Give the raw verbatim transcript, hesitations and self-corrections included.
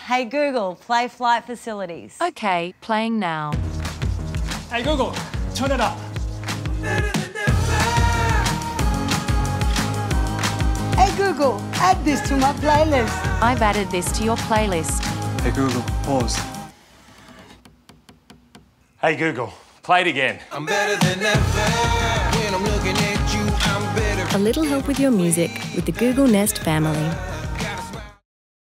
Hey Google, play Flight Facilities. Okay, playing now. Hey Google, turn it up. Hey Google, add this to my playlist. I've added this to your playlist. Hey Google, pause. Hey Google, play it again. I'm better than ever. When I'm looking at you, I'm better. A little help with your music with the Google Nest family.